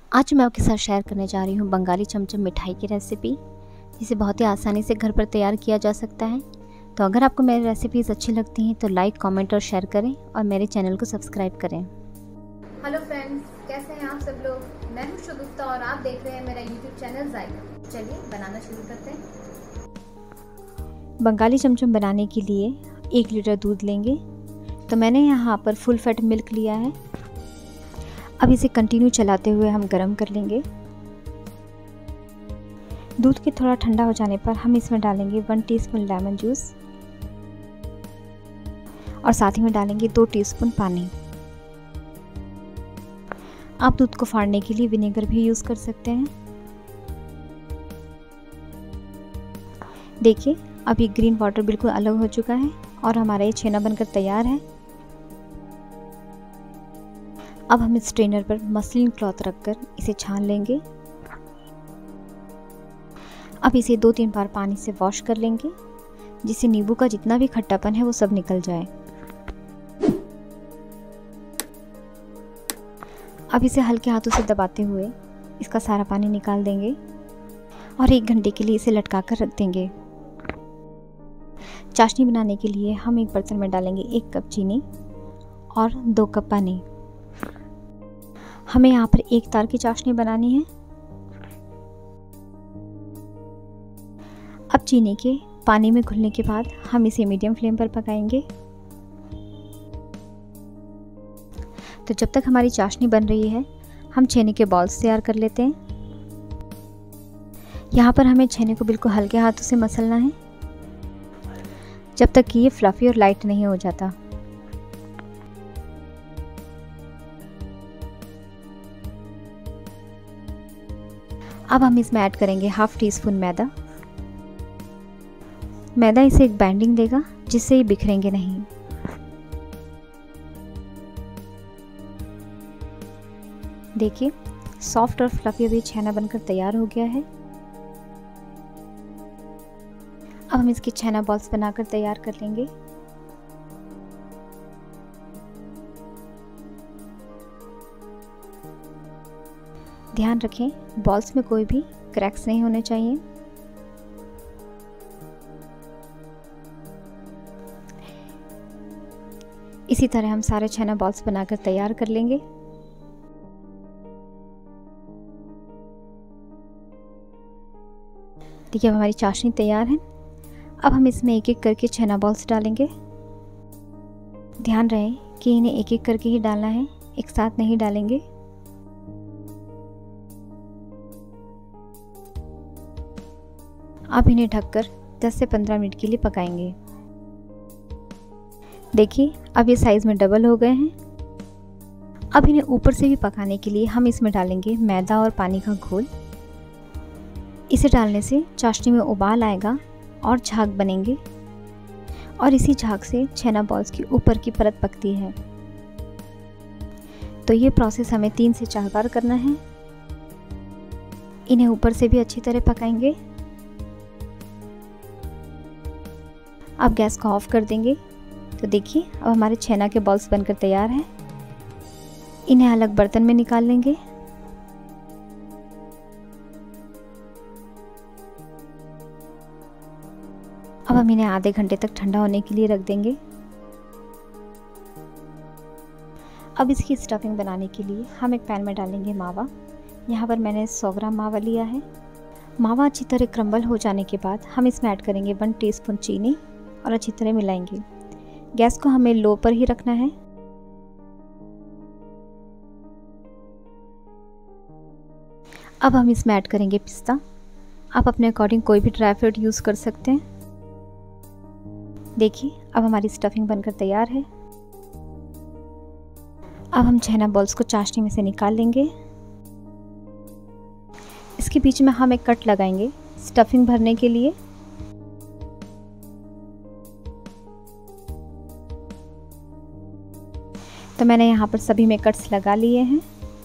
आज मैं आपके साथ शेयर करने जा रही हूँ बंगाली चमचम मिठाई की रेसिपी, जिसे बहुत ही आसानी से घर पर तैयार किया जा सकता है। तो अगर आपको मेरी रेसिपीज़ अच्छी लगती हैं तो लाइक, कमेंट और शेयर करें और मेरे चैनल को सब्सक्राइब करें। हेलो फ्रेंड्स, कैसे हैं आप सब लोग। मैं हूँ शुगुप्ता और आप देख रहे हैं मेरा यूट्यूब चैनल जायका। चलिए बनाना शुरू करते हैं। बंगाली चमचम बनाने के लिए 1 लीटर दूध लेंगे। तो मैंने यहाँ पर फुल फैट मिल्क लिया है। अब इसे कंटिन्यू चलाते हुए हम गरम कर लेंगे। दूध के थोड़ा ठंडा हो जाने पर हम इसमें डालेंगे 1 टीस्पून लेमन जूस और साथ ही में डालेंगे 2 टीस्पून पानी। आप दूध को फाड़ने के लिए विनेगर भी यूज़ कर सकते हैं। देखिए, अब ये ग्रीन वाटर बिल्कुल अलग हो चुका है और हमारा ये छेना बनकर तैयार है। अब हम स्ट्रेनर पर मसलिन क्लॉथ रखकर इसे छान लेंगे। अब इसे 2-3 बार पानी से वॉश कर लेंगे, जिससे नींबू का जितना भी खट्टापन है वो सब निकल जाए। अब इसे हल्के हाथों से दबाते हुए इसका सारा पानी निकाल देंगे और 1 घंटे के लिए इसे लटका कर रख देंगे। चाशनी बनाने के लिए हम एक बर्तन में डालेंगे 1 कप चीनी और 2 कप पानी। हमें यहाँ पर 1 तार की चाशनी बनानी है। अब चीनी के पानी में घुलने के बाद हम इसे मीडियम फ्लेम पर पकाएंगे। तो जब तक हमारी चाशनी बन रही है, हम छेने के बॉल्स तैयार कर लेते हैं। यहाँ पर हमें छेने को बिल्कुल हल्के हाथों से मसलना है, जब तक कि ये फ्लफी और लाइट नहीं हो जाता। अब हम इसमें ऐड करेंगे 1/2 टीस्पून मैदा। मैदा इसे एक बाइंडिंग देगा, जिससे ये बिखरेंगे नहीं। देखिए, सॉफ्ट और फ्लफी अभी छेना बनकर तैयार हो गया है। अब हम इसकी छेना बॉल्स बनाकर तैयार कर लेंगे। ध्यान रखें, बॉल्स में कोई भी क्रैक्स नहीं होने चाहिए। इसी तरह हम सारे छेना बॉल्स बनाकर तैयार कर लेंगे। देखिए, अब हमारी चाशनी तैयार है। अब हम इसमें एक एक करके छेना बॉल्स डालेंगे। ध्यान रहे कि इन्हें एक एक करके ही डालना है, एक साथ नहीं डालेंगे। अब इन्हें ढककर 10 से 15 मिनट के लिए पकाएंगे। देखिए, अब ये साइज में डबल हो गए हैं। अब इन्हें ऊपर से भी पकाने के लिए हम इसमें डालेंगे मैदा और पानी का घोल। इसे डालने से चाशनी में उबाल आएगा और झाग बनेंगे और इसी झाग से छेना बॉल्स की ऊपर की परत पकती है। तो ये प्रोसेस हमें 3 से 4 बार करना है। इन्हें ऊपर से भी अच्छी तरह पकाएंगे। अब गैस को ऑफ कर देंगे। तो देखिए, अब हमारे छेना के बॉल्स बनकर तैयार हैं। इन्हें अलग बर्तन में निकाल लेंगे। अब हम इन्हें आधे घंटे तक ठंडा होने के लिए रख देंगे। अब इसकी स्टफिंग बनाने के लिए हम एक पैन में डालेंगे मावा। यहाँ पर मैंने 100 ग्राम मावा लिया है। मावा अच्छी तरह क्रम्बल हो जाने के बाद हम इसमें ऐड करेंगे 1 टीस्पून चीनी और अच्छी तरह मिलाएंगे। गैस को हमें लो पर ही रखना है। अब हम इसमें ऐड करेंगे पिस्ता। आप अपने अकॉर्डिंग कोई भी ड्राई फ्रूट यूज़ कर सकते हैं। देखिए, अब हमारी स्टफिंग बनकर तैयार है। अब हम छेना बॉल्स को चाशनी में से निकाल लेंगे। इसके बीच में हम एक कट लगाएंगे स्टफिंग भरने के लिए। तो मैंने यहाँ पर सभी में कट्स लगा लिए हैं।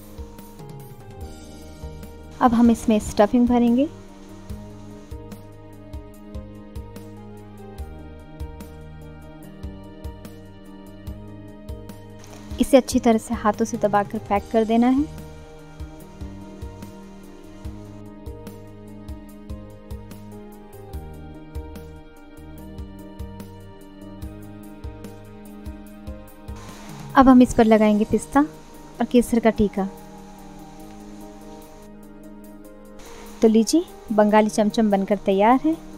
अब हम इसमें स्टफिंग भरेंगे। इसे अच्छी तरह से हाथों से दबाकर पैक कर देना है। अब हम इस पर लगाएंगे पिस्ता और केसर का टीका। तो लीजिए, बंगाली चमचम बनकर तैयार है।